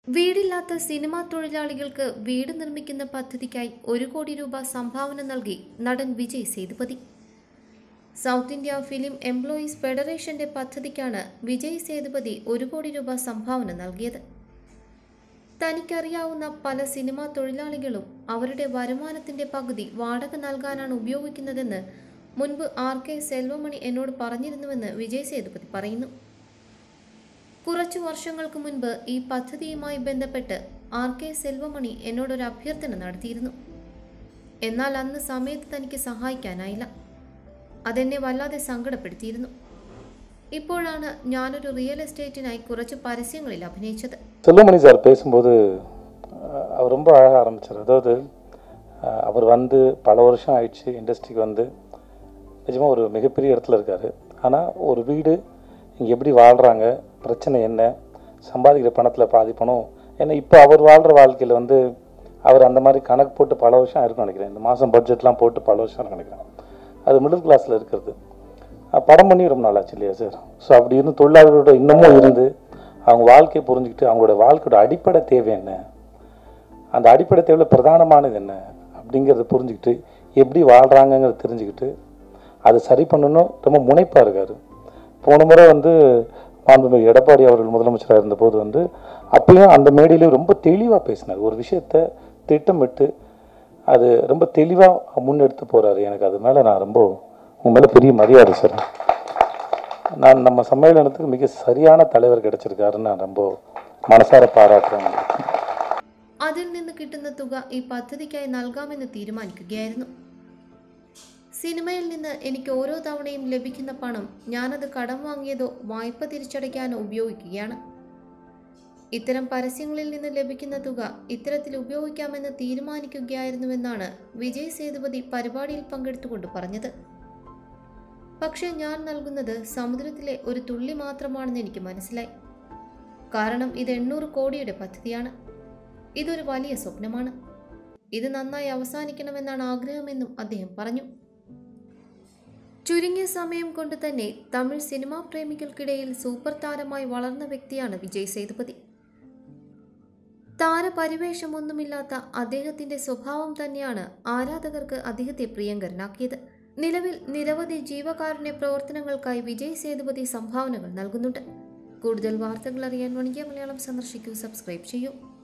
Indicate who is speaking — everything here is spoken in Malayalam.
Speaker 1: വീടില്ലാത്ത സിനിമാ തൊഴിലാളികൾക്ക് വീട് നിർമ്മിക്കുന്ന പദ്ധതിക്കായി 1 കോടി രൂപ സംഭാവന നൽകി നടൻ Vijay Sethupathi. South India film employees ഫെഡറേഷന്റെ പദ്ധതിക്കാണ് വിജയ് സേതുപതി 1 കോടി രൂപ സംഭാവന നൽകിയത്. തനിക്കറിയാവുന്ന പല സിനിമാ തൊഴിലാളികളും അവരുടെ വരുമാനത്തിന്റെ പകുതി വാടക നൽകാനാണ് ഉപയോഗിക്കുന്നതെന്ന് മുൻപ് RK സെൽവമണി എന്നോട് പറഞ്ഞിരുന്നുവെന്ന് വിജയ് സേതുപതി പറയുന്നു. കുറച്ചു വർഷങ്ങൾക്ക് മുൻപ് ഈ പദ്ധതിയുമായി ബന്ധപ്പെട്ട് RK സെൽവമണി എന്നോടൊരു അഭ്യർത്ഥന നടത്തിയിരുന്നു. എന്നാൽ അന്ന് സമയത്ത് തനിക്ക് സഹായിക്കാനായില്ല. അതെന്നെ വല്ലാതെ സങ്കടപ്പെടുത്തിയിരുന്നു. ഇപ്പോഴാണ് ഞാനൊരു റിയൽ എസ്റ്റേറ്റിനായി കുറച്ച് പരസ്യങ്ങളിൽ അഭിനയിച്ചത്.
Speaker 2: செல்வமணி சார் பேசும்போது அவர் ரொம்ப அழகாக ஆரம்பித்தார். அதாவது அவர் வந்து பல வருஷம் ஆயிடுச்சு இண்டஸ்ட்ரிக்கு வந்து நிஜமாக ஒரு மிகப்பெரிய இடத்துல இருக்கார். ஆனால் ஒரு வீடு இங்கே எப்படி வாழ்கிறாங்க, பிரச்சனை என்ன, சம்பாதிக்கிற பணத்தில் பாதி பணம் ஏன்னா இப்போ அவர் வாழ்கிற வாழ்க்கையில் வந்து அவர் அந்த மாதிரி கணக்கு போட்டு பல வருஷம் இருக்குன்னு நினைக்கிறேன். இந்த மாதம் பட்ஜெட்லாம் போட்டு பல வருஷம் நினைக்கிறேன். அது மிடில் கிளாஸில் இருக்கிறது. படம் பண்ணி ரொம்ப நாளாச்சு இல்லையா சார்? ஸோ அப்படி இருந்து தொழிலாளர்களோட இன்னமும் இருந்து அவங்க வாழ்க்கையை புரிஞ்சுக்கிட்டு அவங்களோட வாழ்க்கையோட அடிப்படை தேவை என்ன, அந்த அடிப்படை தேவையில் பிரதானமானது என்ன அப்படிங்கிறத புரிஞ்சுக்கிட்டு எப்படி வாழ்கிறாங்கங்கிறத தெரிஞ்சுக்கிட்டு அதை சரி பண்ணணும் ரொம்ப முனைப்பாக இருக்கார். போன முறை வந்து மாண்புமிகு எடப்பாடி அவர்கள் முதலமைச்சராக இருந்தபோது வந்து அப்பயும் அந்த மேடையிலே ரொம்ப தெளிவாக பேசினார். ஒரு விஷயத்தை திட்டமிட்டு அது ரொம்ப தெளிவாக முன்னெடுத்து போகிறாரு. எனக்கு அது மேலே நான் ரொம்ப உங்கள் மேலே பெரிய மரியாதை சார். நான் நம்ம சம்மேளனத்துக்கு மிக சரியான தலைவர் கிடைச்சிருக்காருன்னு நான் ரொம்ப മനസാര പാരാട്ടുകയാണ്.
Speaker 1: അതിൽ നിന്ന് കിട്ടുന്ന തുക ഈ പദ്ധതിക്കായി നൽകാമെന്ന് തീരുമാനിക്കുകയായിരുന്നു. സിനിമയിൽ നിന്ന് എനിക്ക് ഓരോ തവണയും ലഭിക്കുന്ന പണം ഞാനത് കടം വാങ്ങിയതോ വായ്പ തിരിച്ചടയ്ക്കാനോ ഉപയോഗിക്കുകയാണ്. ഇത്തരം പരസ്യങ്ങളിൽ നിന്ന് ലഭിക്കുന്ന തുക ഇത്തരത്തിൽ ഉപയോഗിക്കാമെന്ന് തീരുമാനിക്കുകയായിരുന്നുവെന്നാണ് വിജയ് സേതുപതി പരിപാടിയിൽ പങ്കെടുത്തുകൊണ്ട് പറഞ്ഞത്. പക്ഷേ ഞാൻ നൽകുന്നത് സമുദ്രത്തിലെ ഒരു തുള്ളി മാത്രമാണെന്ന് എനിക്ക് മനസ്സിലായി. കാരണം ഇത് 800 കോടിയുടെ പദ്ധതിയാണ്. ഇതൊരു വലിയ സ്വപ്നമാണ്. ഇത് നന്നായി അവസാനിക്കണമെന്നാണ് ആഗ്രഹമെന്നും അദ്ദേഹം പറഞ്ഞു. ചുരുങ്ങിയ സമയം കൊണ്ട് തന്നെ തമിഴ് സിനിമാ പ്രേമികൾക്കിടയിൽ സൂപ്പർ താരമായി വളർന്ന വ്യക്തിയാണ് വിജയ് സേതുപതി. താരപരിവേഷമൊന്നുമില്ലാത്ത അദ്ദേഹത്തിന്റെ സ്വഭാവം തന്നെയാണ് ആരാധകർക്ക് അദ്ദേഹത്തെ പ്രിയങ്കരനാക്കിയത്. നിലവിൽ നിരവധി ജീവകാരുണ്യ പ്രവർത്തനങ്ങൾക്കായി വിജയ് സേതുപതി സംഭാവനകൾ നൽകുന്നുണ്ട്. കൂടുതൽ വാർത്തകൾ അറിയാൻ വണിജ്യ മലയാളം സന്ദർശിക്കൂ, സബ്സ്ക്രൈബ് ചെയ്യൂ.